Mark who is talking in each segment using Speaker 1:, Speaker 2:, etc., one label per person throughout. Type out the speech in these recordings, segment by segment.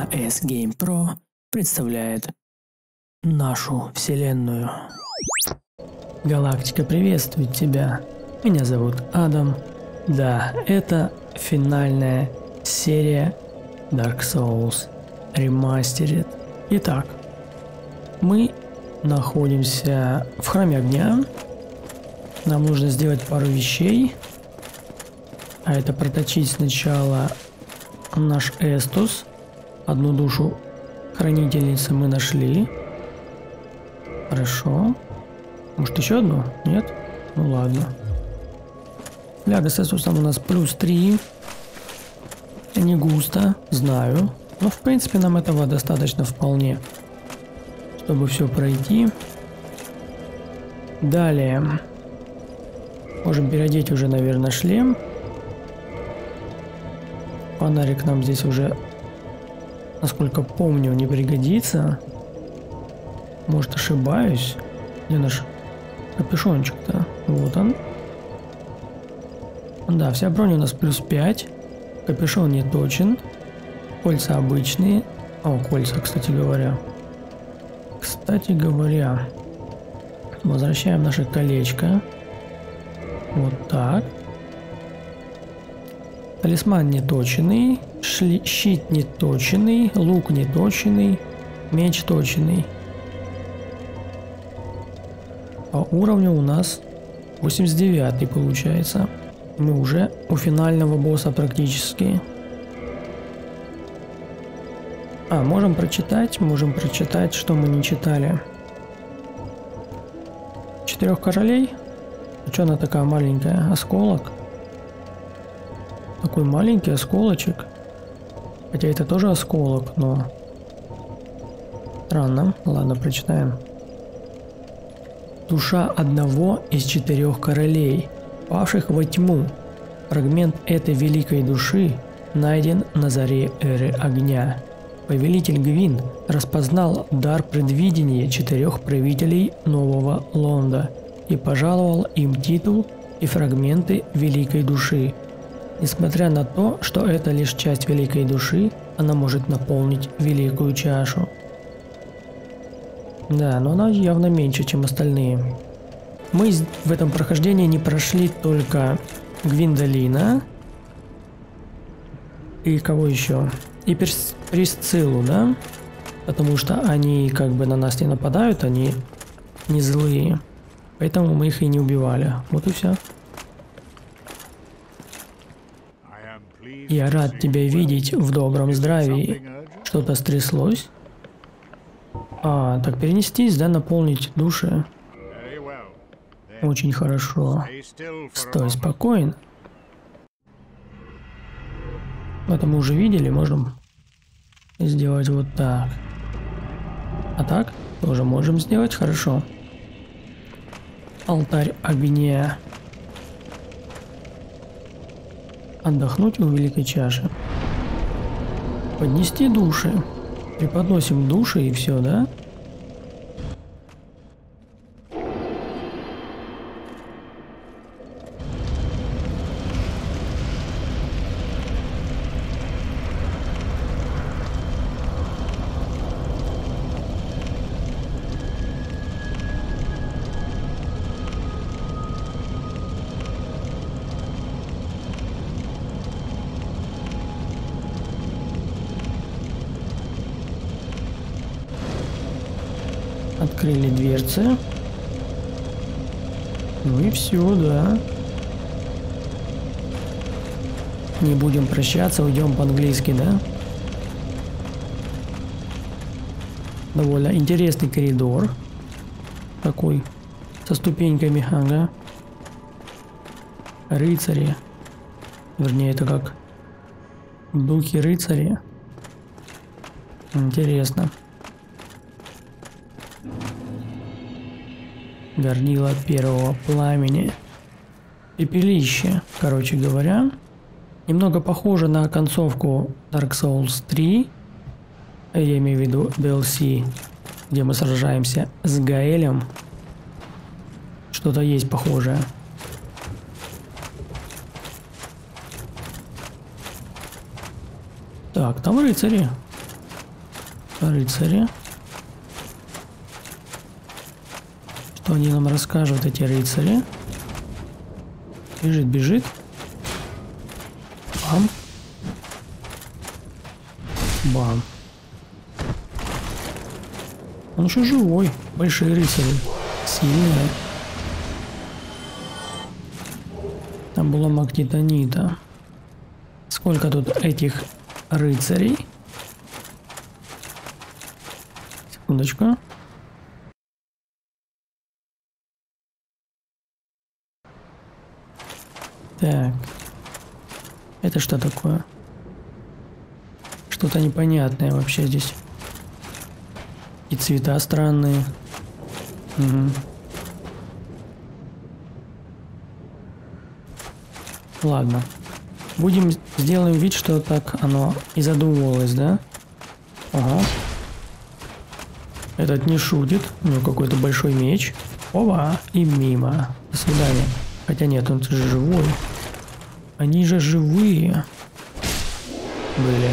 Speaker 1: AS Game Pro представляет нашу вселенную. Галактика приветствует тебя. Меня зовут Адам. Да, это финальная серия Dark Souls Remastered. Итак, мы находимся в храме огня. Нам нужно сделать пару вещей. А это проточить сначала наш Эстус. Одну душу хранительницы мы нашли. Хорошо. Может еще одну? Нет? Ну ладно. Фляга с Эстусом у нас плюс 3. Не густо, знаю. Но в принципе нам этого достаточно вполне, чтобы все пройти. Далее. Можем переодеть уже, наверное, шлем. Фонарик нам здесь уже, насколько помню, не пригодится. Может, ошибаюсь. Где наш капюшончик-то? Вот он. Да, вся броня у нас плюс 5. Капюшон не точен. Кольца обычные. О, кольца, кстати говоря. Возвращаем наше колечко. Вот так. Талисман неточенный, щит неточенный, лук неточенный, меч точенный. По уровню у нас 89 получается. Мы уже у финального босса практически. Можем прочитать, что мы не читали. 4 королей? А что она такая маленькая? Осколок? Такой маленький осколочек. Хотя это тоже осколок, но... Странно. Ладно, прочитаем. Душа одного из 4 королей, павших во тьму. Фрагмент этой великой души найден на заре эры огня. Повелитель Гвин распознал дар предвидения 4 правителей Нового Лонда и пожаловал им титул и фрагменты великой души. Несмотря на то, что это лишь часть великой души, она может наполнить великую чашу. Да, но она явно меньше, чем остальные. Мы в этом прохождении не прошли только Гвиндолина. И кого еще? И Присциллу, да? Потому что они как бы на нас не нападают, они не злые. Поэтому мы их и не убивали. Вот и все. Я рад тебя видеть в добром здравии. Что-то стряслось? Так перенестись, да, наполнить души. Очень хорошо. Стой спокойно. Это мы уже видели, можем сделать вот так. А так тоже можем сделать, хорошо. Алтарь огня. Отдохнуть у великой чаши. Поднести души. Преподносим души и все, да? Открыли дверцы. Ну и все, да. Не будем прощаться, уйдем по-английски, да? Довольно интересный коридор. Такой. Со ступеньками, ага. Рыцари. Вернее, это как духи рыцари. Интересно. Горнило первого пламени. Пепелище, короче говоря. Немного похоже на концовку Dark Souls 3. Я имею в виду DLC, где мы сражаемся с Гаэлем. Что-то есть похожее. Так, там рыцари. Рыцари. Что они нам расскажут, эти рыцари? Бежит, бежит. Бам. Бам. Он еще живой. Большие рыцари. Сильные. Там было маг титанита. Сколько тут этих рыцарей? Секундочку. Так. Это что такое? Что-то непонятное вообще здесь. И цвета странные. Угу. Ладно. Сделаем вид, что так оно и задумывалось, да? Ага. Этот не шутит. У него какой-то большой меч. Ова! И мимо. До свидания. Хотя нет, он же живой. Они же живые. Были.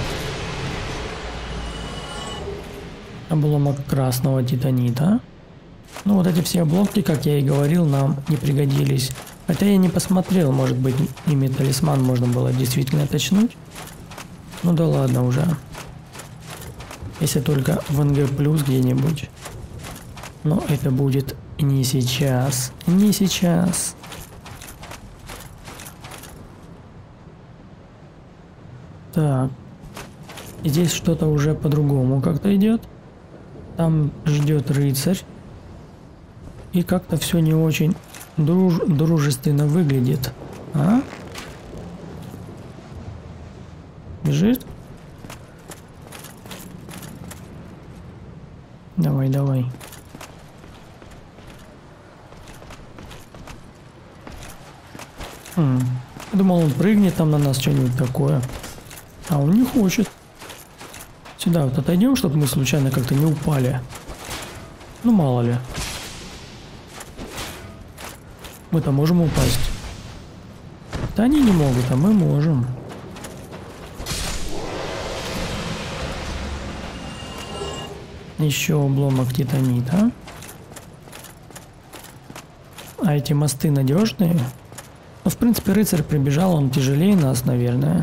Speaker 1: Обломок красного титанита. Ну вот эти все обломки, как я и говорил, нам не пригодились. Хотя я не посмотрел, может быть, ими талисман можно было действительно точнуть. Ну да ладно уже. Если только в НГ плюс где-нибудь. Но это будет не сейчас. Не сейчас. Так. И здесь что-то уже по-другому как-то идет. Там ждет рыцарь. И как-то все не очень дружественно выглядит. А? Бежит? Давай, давай. Я думал, он прыгнет там на нас, что-нибудь такое. А он не хочет. Сюда вот отойдем, чтобы мы случайно как-то не упали. Ну, мало ли. Мы-то можем упасть. Да они не могут, а мы можем. Еще обломок титанита. А эти мосты надежные? Ну, в принципе, рыцарь прибежал, он тяжелее нас, наверное.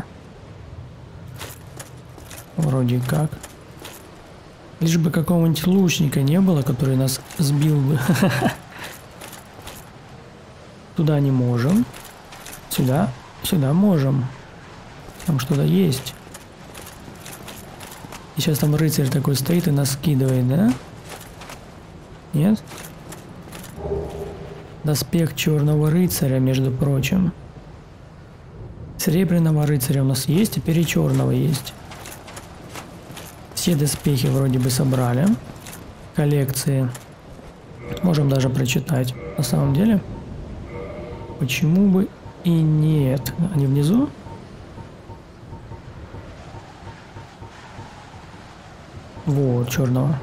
Speaker 1: Вроде как. Лишь бы какого-нибудь лучника не было, который нас сбил бы. Туда не можем. Сюда. Сюда можем. Там что-то есть. И сейчас там рыцарь такой стоит и нас скидывает, да? Нет? Доспех черного рыцаря, между прочим. Серебряного рыцаря у нас есть, теперь и черного есть. Все доспехи вроде бы собрали. Коллекции. Можем даже прочитать. На самом деле. Почему бы и нет? Они внизу? Вот, черного.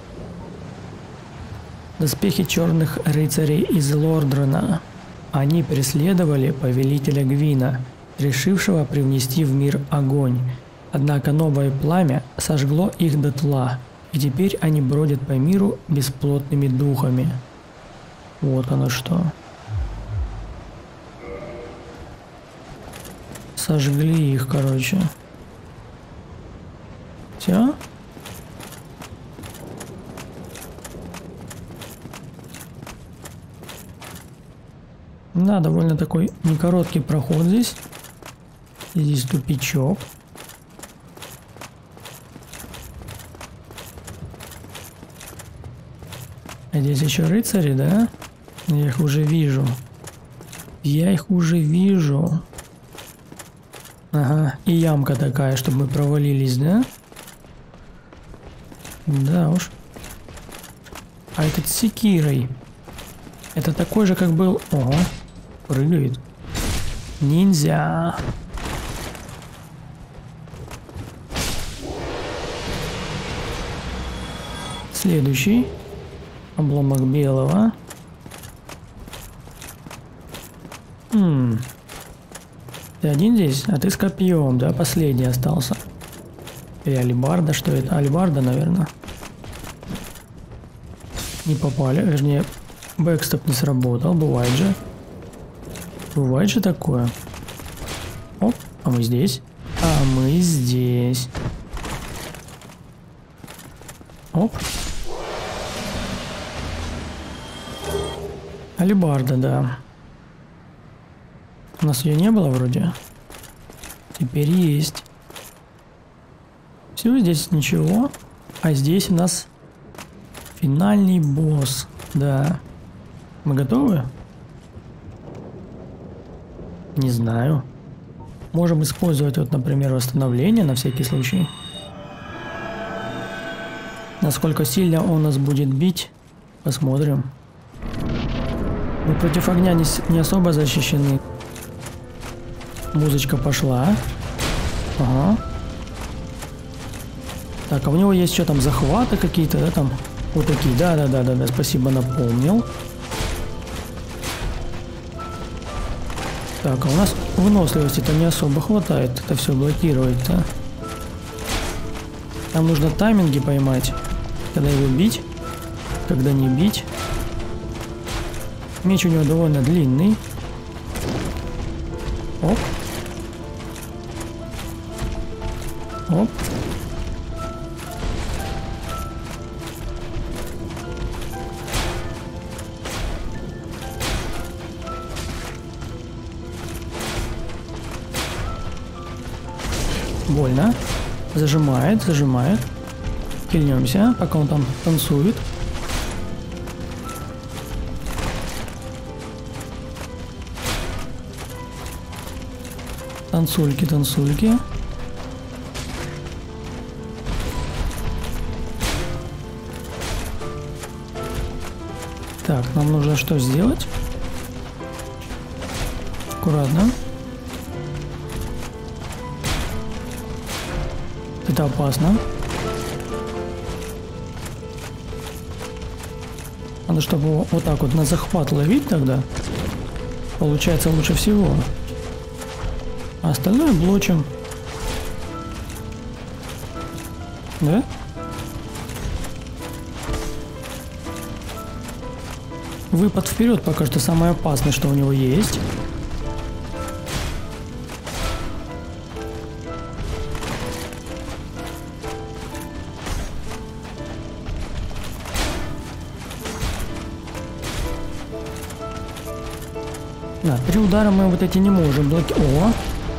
Speaker 1: Доспехи черных рыцарей из Лордрена. Они преследовали повелителя Гвина, решившего привнести в мир огонь. Однако новое пламя сожгло их дотла, и теперь они бродят по миру бесплотными духами. Вот оно что. Сожгли их, короче. Все? Да, довольно такой некороткий проход здесь. И здесь тупичок. А здесь еще рыцари, да? Я их уже вижу. Я их уже вижу. Ага, и ямка такая, чтобы мы провалились, да? Да уж. А этот с секирой. Это такой же, как был... Ого, прыгает. Ниндзя. Следующий. Обломок белого. Ты один здесь? А ты с копьем, да? Последний остался. Или алебарда, что это? Алебарда, наверное. Не попали, вернее, бэкстоп не сработал, бывает же. Бывает же такое. Оп, а мы здесь. А мы здесь. Оп. Алебарда, да. У нас ее не было вроде. Теперь есть. Все, здесь ничего. А здесь у нас финальный босс. Да. Мы готовы? Не знаю. Можем использовать, вот, например, восстановление на всякий случай. Насколько сильно он нас будет бить, посмотрим. Мы против огня не особо защищены. Музычка пошла. Ага. Так, а у него есть что там, захваты какие-то, да, там? Вот такие, да, спасибо, напомнил. Так, а у нас выносливости-то не особо хватает это все блокировать-то. Нам нужно тайминги поймать, когда его бить, когда не бить. Меч у него довольно длинный. Оп. Оп. Больно. Зажимает, зажимает. Кильнемся, пока он там танцует. Танцульки, танцульки. Так, нам нужно что сделать? Аккуратно. Это опасно. Надо, чтобы его вот так вот на захват ловить тогда. Получается лучше всего. А остальное блочим. Да? Выпад вперед пока что самое опасное, что у него есть. Да, 3 удара мы вот эти не можем блокировать. О!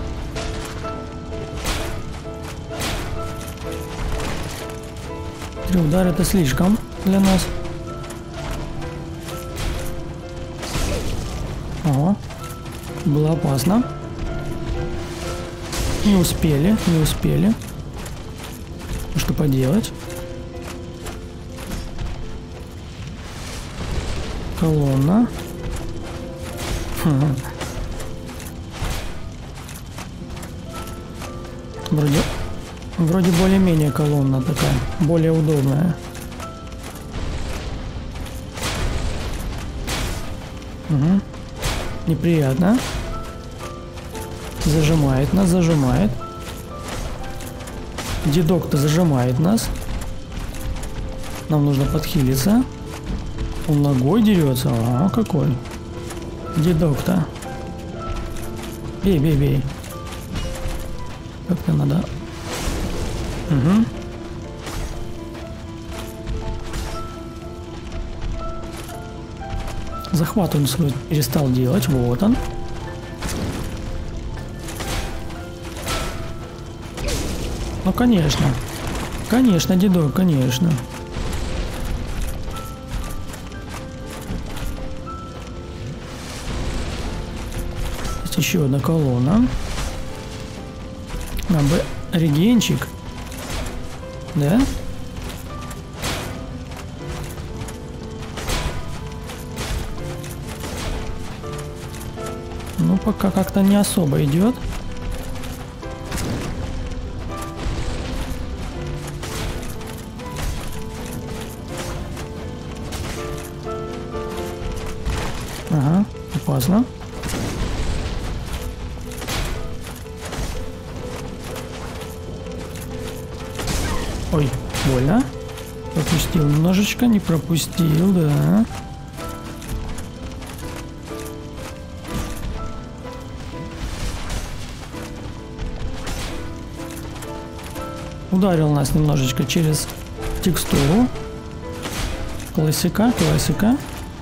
Speaker 1: Три удара это слишком для нас. Ого. Было опасно. Не успели, не успели. Что поделать? Колонна. Вроде более-менее колонна такая, более удобная. Угу. Неприятно. Зажимает нас, зажимает. Дедок-то зажимает нас. Нам нужно подхилиться. Он ногой дерется. А, какой. Дедок-то. Бей, бей, бей. Как-то надо. Угу. Захват он свой перестал делать. Вот он. Ну, конечно. Конечно, дедок, конечно. Есть еще одна колонна. Нам бы регенчик. Да? Ну, пока как-то не особо идет. Ага, опасно. Ой, больно. Пропустил немножечко, не пропустил, да. Ударил нас немножечко через текстуру. Классика, классика.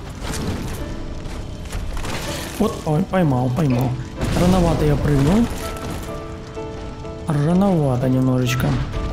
Speaker 1: Вот, ой, поймал. Рановато я прыгнул. Рановато немножечко.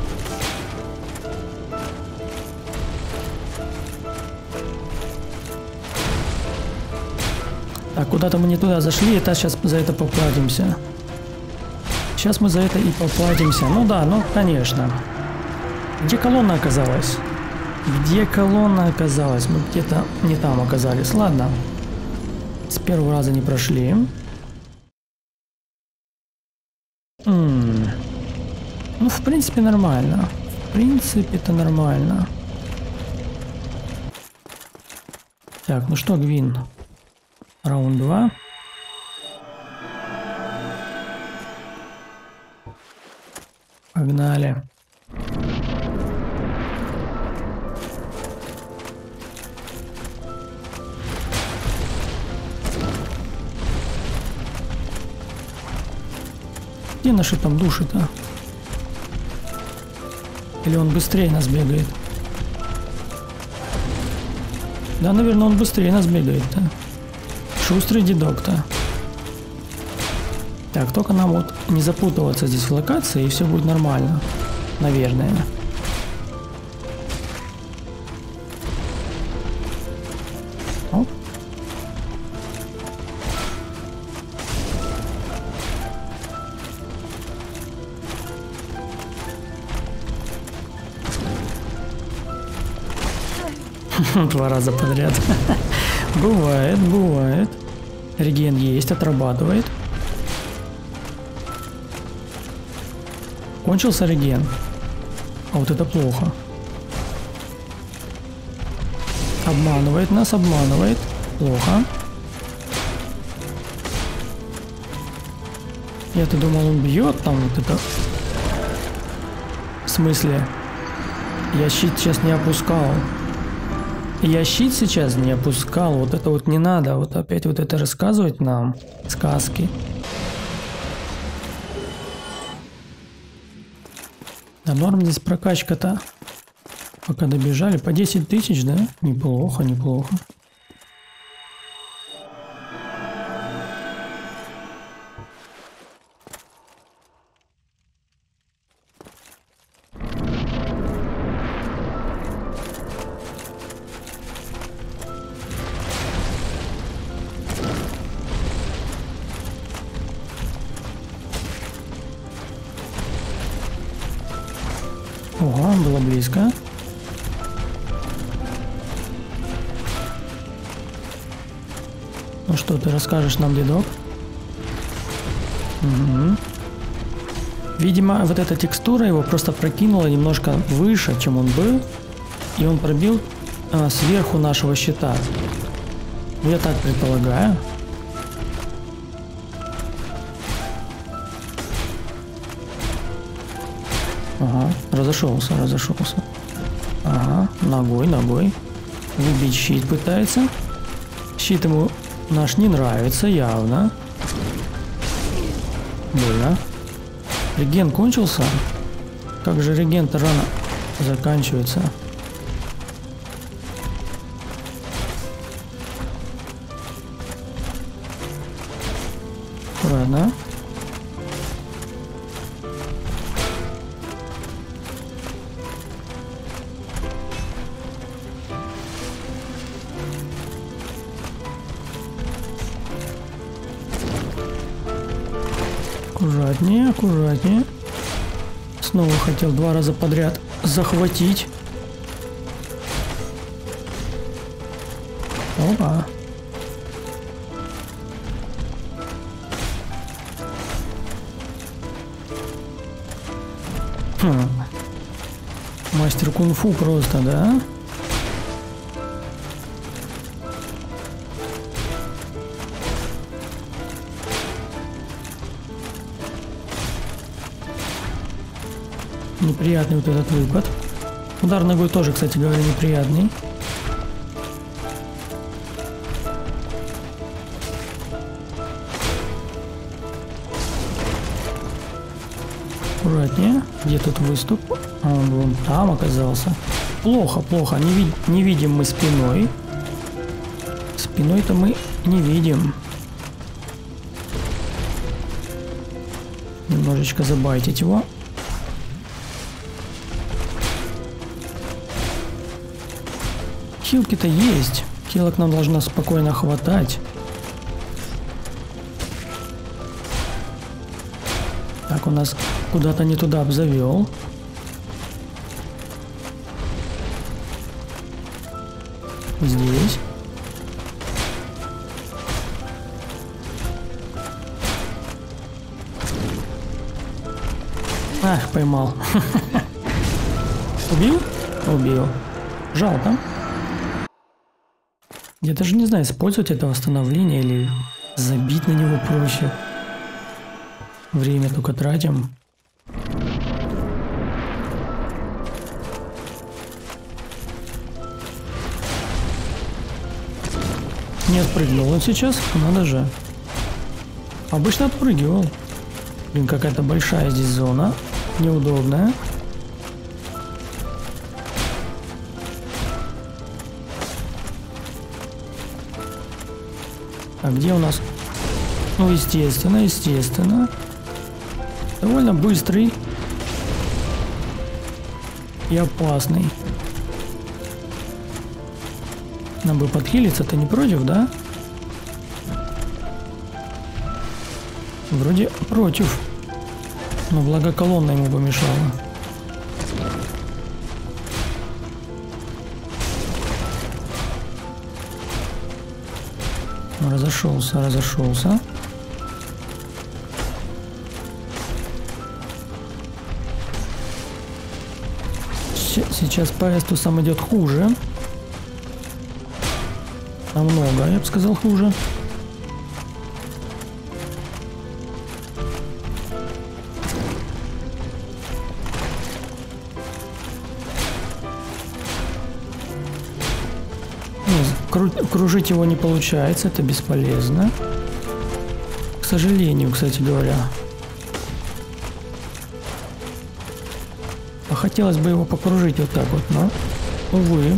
Speaker 1: Так, куда-то мы не туда зашли, это сейчас за это поплатимся. Сейчас мы за это и поплатимся. Ну да, ну конечно. Где колонна оказалась? Где колонна оказалась? Мы где-то не там оказались. Ладно. С первого раза не прошли. Ну, в принципе, нормально. В принципе, это нормально. Так, ну что, Гвин? Раунд 2. Погнали. Где наши там души-то? Или он быстрее нас бегает? Да, наверное, он быстрее нас бегает-то. Шустрый дедок-то. Так, только нам вот не запутываться здесь в локации, и все будет нормально. Наверное. Оп. Два раза подряд. Бывает, бывает. Реген есть, отрабатывает. Кончился реген. А вот это плохо. Обманывает нас, обманывает. Плохо. Я-то думал, он бьет там вот это. В смысле? Я щит сейчас не опускал. Я щит сейчас не опускал. Вот это вот не надо. Вот опять вот это рассказывать нам. Сказки. Да норм здесь прокачка-то. Пока добежали. По 10 тысяч, да? Неплохо, неплохо. Ого, было близко. Ну что, ты расскажешь нам, дедок? Угу. Видимо, вот эта текстура его просто прокинула немножко выше, чем он был. И он пробил сверху нашего щита. Я так предполагаю. Ага, разошелся. Ага, ногой. Выбить щит пытается. Щит ему наш не нравится, явно. Больно. Реген кончился? Как же реген-то рано заканчивается? Ладно. Аккуратнее, аккуратнее. Снова хотел 2 раза подряд захватить. Опа. Мастер кунг-фу просто, да? Неприятный вот этот выпад. Удар ногой тоже, кстати говоря, неприятный. Аккуратнее. Где тут выступ? А он вон там оказался. Плохо, плохо. Не видим мы спиной. Спиной-то мы не видим. Немножечко забайтить его. Хилки-то есть. Хилок нам должно спокойно хватать. Так, у нас куда-то не туда завел. Здесь. Ах, поймал. Убил? Убил. Жалко. Я даже не знаю, использовать это восстановление или забить на него проще. Время только тратим. Не отпрыгнул он сейчас, надо же. Обычно отпрыгивал. Блин, какая-то большая здесь зона. Неудобная. А где у нас? Ну, естественно, естественно. Довольно быстрый. И опасный. Нам бы подхилиться, ты не против, да? Вроде против. Но благо колонна ему помешала. Разошелся, разошелся. Сейчас по эсту сам идет хуже. Намного, я бы сказал, хуже. Кружить его не получается, это бесполезно. К сожалению, кстати говоря. А хотелось бы его покружить вот так вот, но, увы.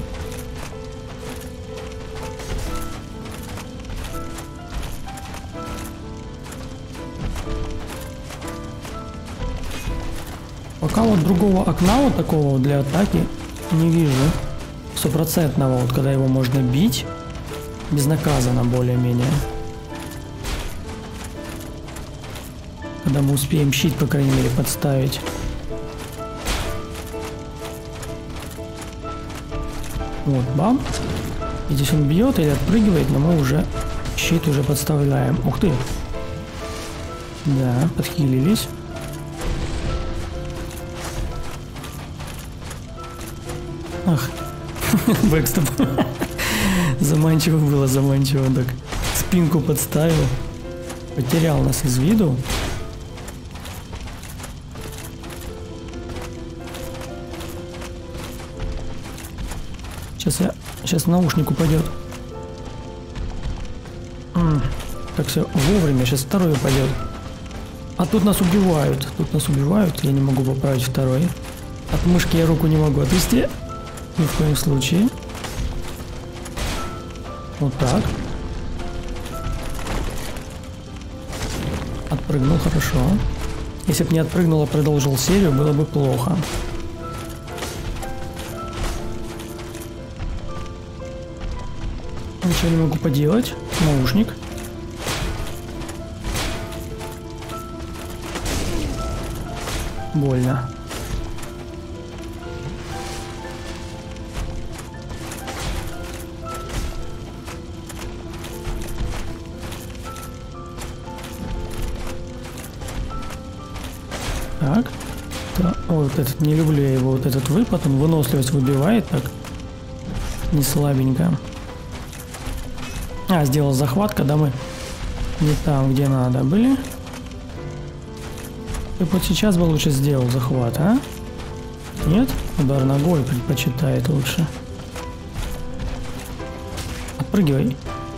Speaker 1: Пока вот другого окна вот такого для атаки не вижу. Стопроцентного, вот когда его можно бить безнаказанно более-менее. Когда мы успеем щит, по крайней мере, подставить. Вот, бам. И здесь он бьет или отпрыгивает, но мы уже щит уже подставляем. Ух ты. Да, подхилились. Ах. Бэкстоп. Заманчиво было, заманчиво. Так, спинку подставил. Потерял нас из виду. Сейчас наушник упадет. Так, все, вовремя. Сейчас второй упадет. А тут нас убивают. Тут нас убивают. Я не могу поправить второй. От мышки я руку не могу отвести. Ни в коем случае. Вот так. Отпрыгнул, хорошо. Если бы не отпрыгнул, а продолжил серию, было бы плохо. Ничего не могу поделать. Наушник. Больно. Так. Да. О, вот этот, не люблю я его, вот этот выпад, он выносливость выбивает так. Не слабенько. А, сделал захват, когда мы не там, где надо были. И вот сейчас бы лучше сделал захват, а? Нет? Удар ногой предпочитает лучше. Отпрыгивай.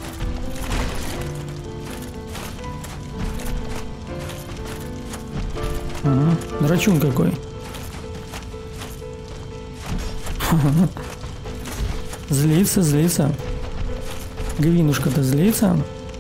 Speaker 1: Угу. Драчун какой. Злится, злится. Гвинушка-то злится.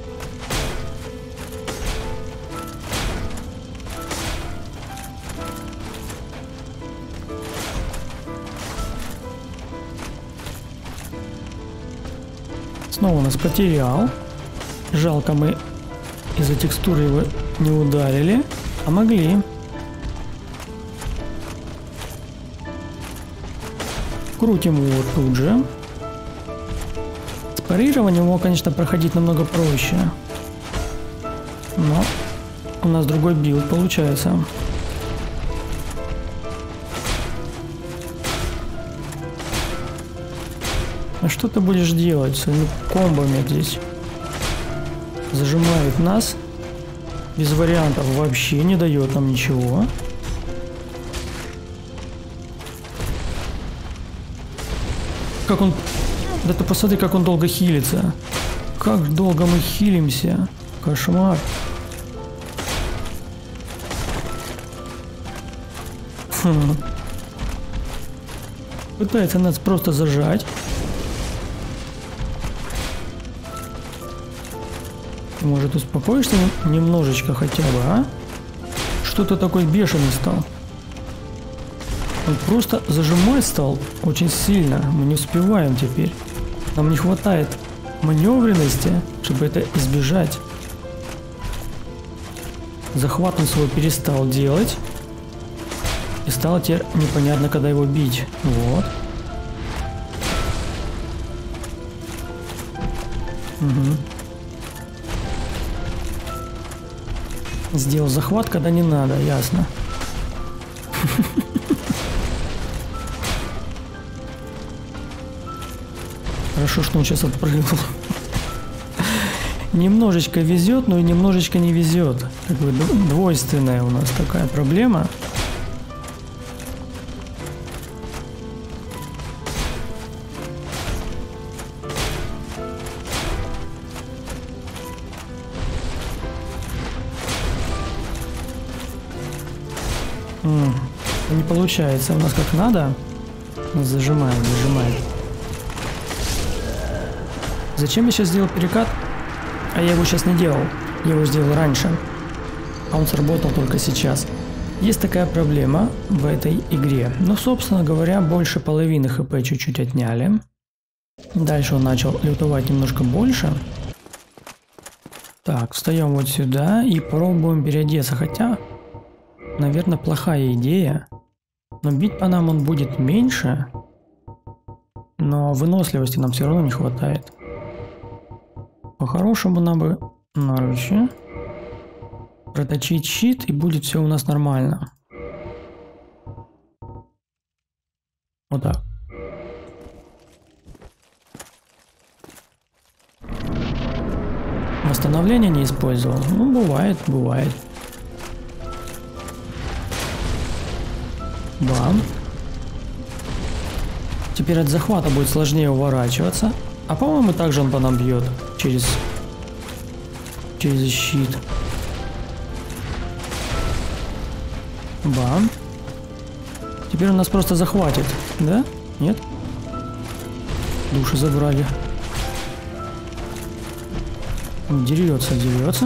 Speaker 1: Снова нас потерял. Жалко, мы из-за текстуры его не ударили, а могли. Крутим его тут же. С парированием его, конечно, проходить намного проще. Но у нас другой билд получается. А что ты будешь делать с этими комбами здесь? Зажимает нас. Без вариантов вообще не дает нам ничего. Как он... Да ты посмотри, как он долго хилится. Как долго мы хилимся. Кошмар. Пытается нас просто зажать. Может, успокоишься немножечко хотя бы, а? Что ты такой бешеный стал? Он просто зажимать стал очень сильно. Мы не успеваем теперь. Нам не хватает маневренности, чтобы это избежать. Захват он свой перестал делать. И стало теперь непонятно, когда его бить. Вот. Угу. Сделал захват, когда не надо, ясно. Хорошо, что он сейчас отпрыгнул. Немножечко везет, но и немножечко не везет. Как бы двойственная у нас такая проблема. Не получается у нас как надо. Нас зажимает. Зачем я сейчас сделал перекат? А я его сейчас не делал. Я его сделал раньше. А он сработал только сейчас. Есть такая проблема в этой игре. Но, собственно говоря, больше половины хп чуть-чуть отняли. Дальше он начал лютовать немножко больше. Так, встаем вот сюда и пробуем переодеться. Хотя, наверное, плохая идея. Но бить по нам он будет меньше. Но выносливости нам все равно не хватает. По-хорошему нам бы наручи. Проточить щит, и будет все у нас нормально. Вот так. Восстановление не использовал. Ну, бывает. Бам. Теперь от захвата будет сложнее уворачиваться. А по-моему, также он по нам бьет через щит. Бам. Теперь он нас просто захватит, да? Нет? Души забрали. Он дерется.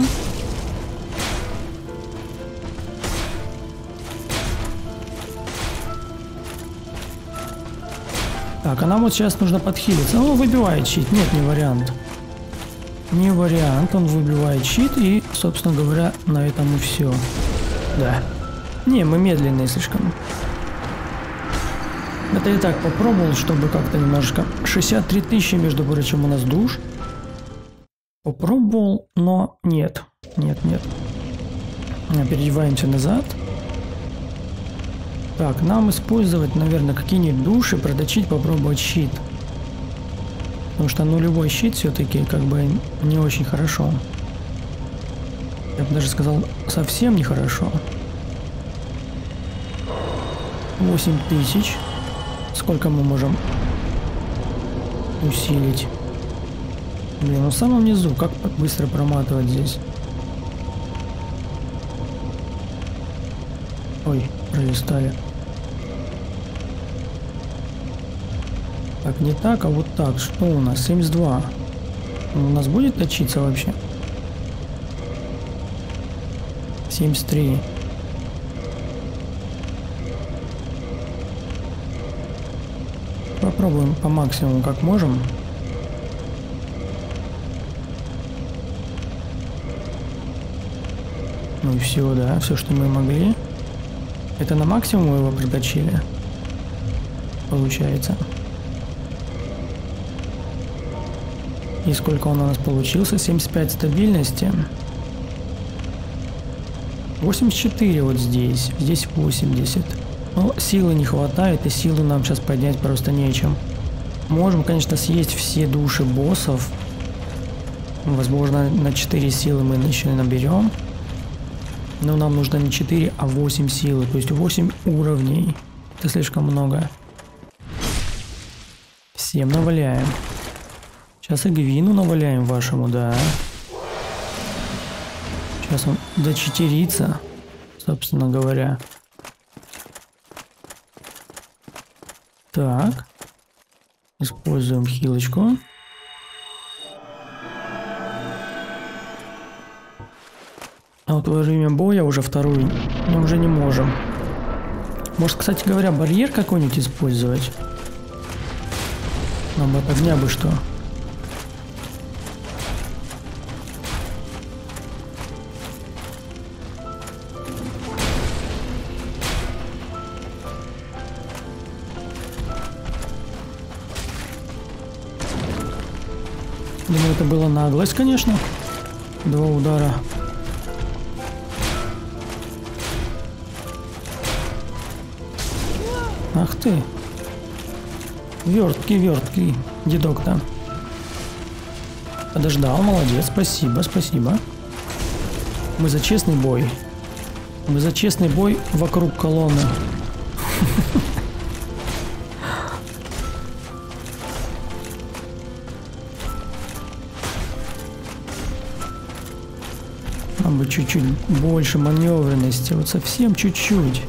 Speaker 1: Так, а нам вот сейчас нужно подхилиться. Он выбивает щит. Нет, не вариант. Не вариант. Он выбивает щит и, собственно говоря, на этом и все. Да. Не, мы медленные слишком. Это я так попробовал, чтобы как-то немножко... 63 тысячи, между прочим, у нас душ. Попробовал, но нет. Нет. Переодеваемся назад. Так, нам использовать, наверное, какие-нибудь души, проточить, попробовать щит. Потому что нулевой щит все-таки как бы не очень хорошо. Я бы даже сказал, совсем нехорошо. 8000. Сколько мы можем усилить? Блин, ну в самом низу. Как быстро проматывать здесь? Ой, пролистали. Так, не так, а вот так. Что у нас? 72. Он у нас будет точиться вообще? 73. Попробуем по максимуму, как можем. Ну и все, да, все, что мы могли. Это на максимум его проточили. Получается. И сколько он у нас получился? 75 стабильности. 84 вот здесь. Здесь 80. Но силы не хватает, и силу нам сейчас поднять просто нечем. Можем, конечно, съесть все души боссов. Возможно, на 4 силы мы еще наберем. Но нам нужно не 4, а 8 силы. То есть 8 уровней. Это слишком много. Всем наваляем. Сейчас и Гвину наваляем вашему, да. Сейчас он дочетерится, собственно говоря. Так. Используем хилочку. А вот во время боя уже вторую мы уже не можем. Может, кстати говоря, барьер какой-нибудь использовать? Нам от огня бы что? Думаю, это была наглость, конечно. 2 удара. Ах ты. Верткий дедок там. Подождал, молодец, спасибо, спасибо. Мы за честный бой. Мы за честный бой вокруг колонны. Нам бы чуть-чуть больше маневренности, вот совсем чуть-чуть.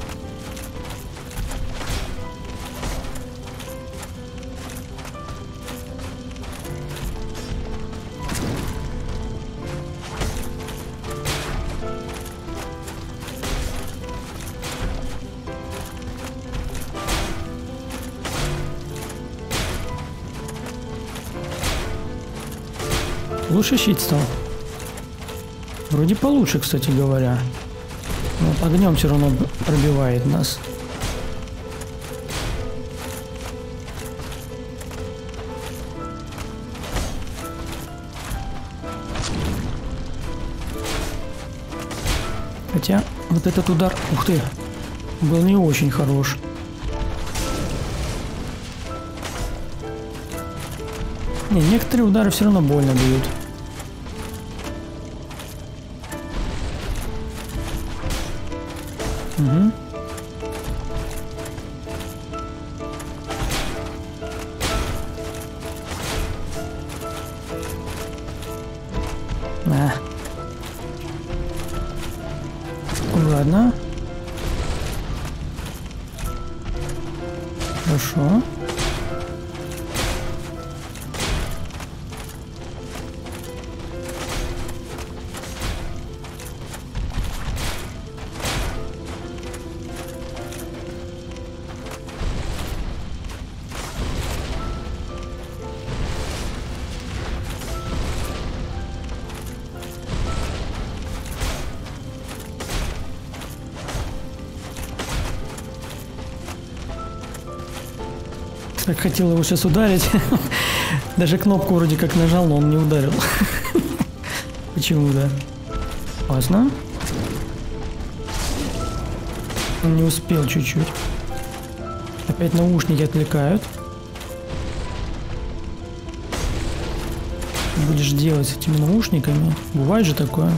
Speaker 1: Лучше щит стал. Вроде получше, кстати говоря. Но огнем все равно пробивает нас. Хотя вот этот удар, ух ты, был не очень хорош. Не, некоторые удары все равно больно дают. Угу. Ладно. Хорошо. Так хотел его сейчас ударить. Даже кнопку вроде как нажал, но он не ударил. Почему, да? Опасно. Он не успел чуть-чуть. Опять наушники отвлекают. Будешь делать с этими наушниками? Бывает же такое.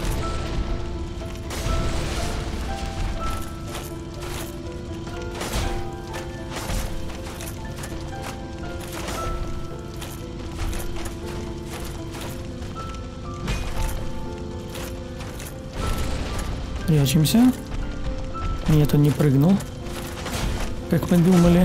Speaker 1: Прячемся. Нет, он не прыгнул, как мы думали.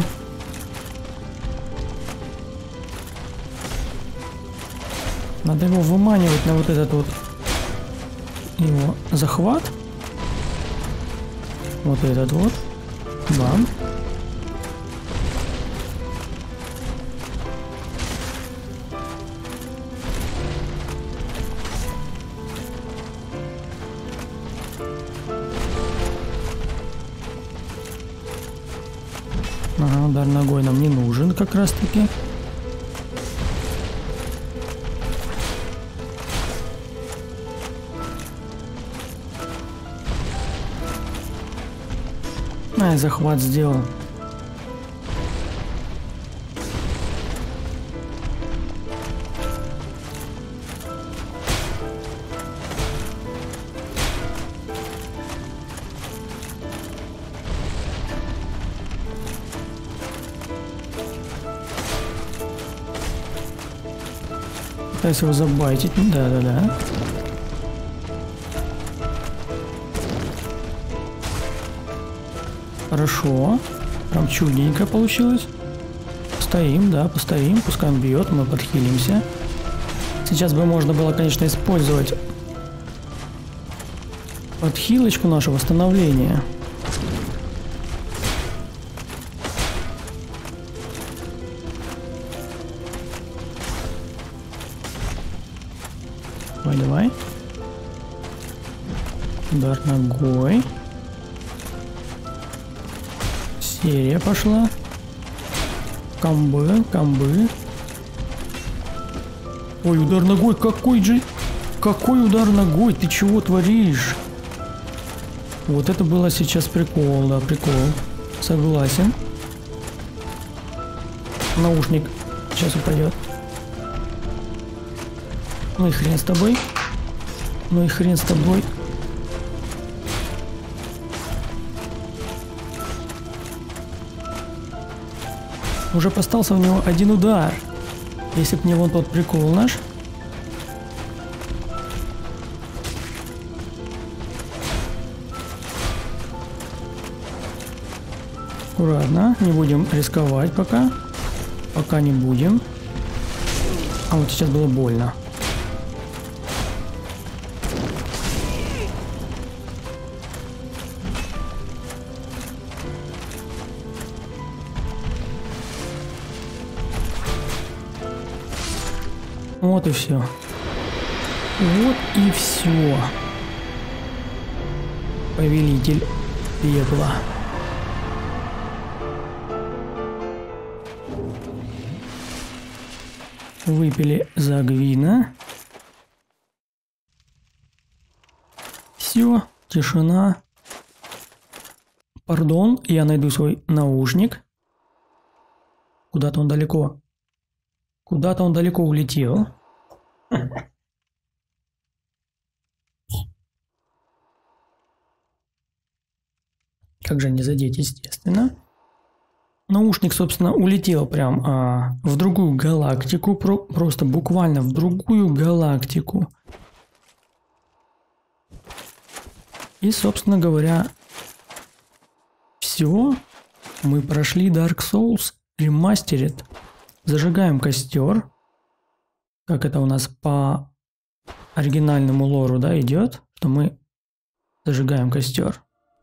Speaker 1: Надо его выманивать на вот этот вот его захват. Вот этот вот. Бам. Ага, удар ногой нам не нужен как раз таки. Захват сделал. Пытаюсь его забайтить. Да-да-да. Хорошо. Прям чудненько получилось. Постоим, да, постоим. Пускай он бьет, мы подхилимся. Сейчас бы можно было, конечно, использовать подхилочку, наше восстановление. Давай, давай. Удар ногой. Серия пошла. Комбы, комбы. Ой, удар ногой, какой же... Какой удар ногой? Ты чего творишь? Вот это было сейчас прикол, да, прикол. Согласен. Наушник сейчас упадет. Ну и хрен с тобой. Ну и хрен с тобой. Уже остался у него один удар. Если б не вон тот прикол наш. Аккуратно, не будем рисковать пока. Пока не будем. А вот сейчас было больно. Вот и все. Вот и все. Повелитель пепла. Выпили за Гвина. Все, тишина. Пардон, я найду свой наушник. Куда-то он далеко. Куда-то он далеко улетел. Как же не задеть, естественно. Наушник, собственно, улетел прям в другую галактику. Просто буквально в другую галактику. И, собственно говоря, все. Мы прошли Dark Souls Remastered. Зажигаем костер. Как это у нас по оригинальному лору, да, идет, что мы зажигаем костер.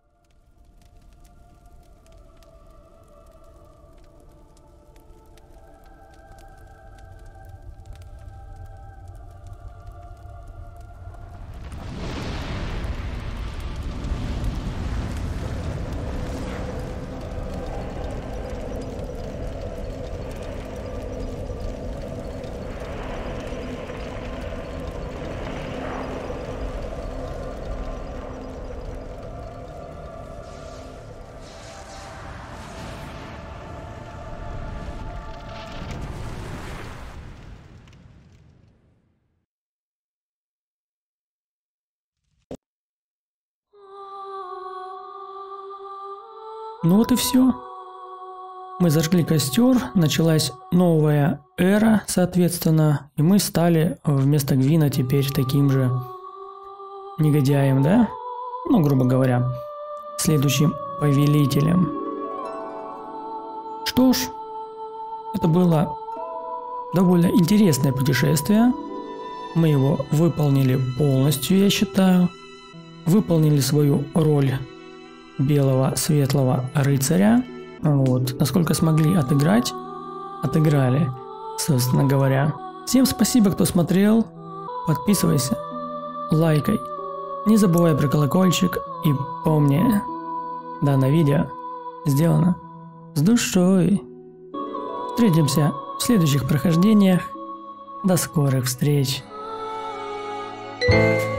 Speaker 1: Ну вот и все. Мы зажгли костер, началась новая эра, соответственно, и мы стали вместо Гвина теперь таким же негодяем, да? ну, грубо говоря, следующим повелителем. Что ж, это было довольно интересное путешествие. Мы его выполнили полностью, я считаю. Выполнили свою роль белого светлого рыцаря. Вот. Насколько смогли отыграть, отыграли, собственно говоря. Всем спасибо, кто смотрел. Подписывайся, лайкай. Не забывай про колокольчик и помни, данное видео сделано с душой. Встретимся в следующих прохождениях. До скорых встреч.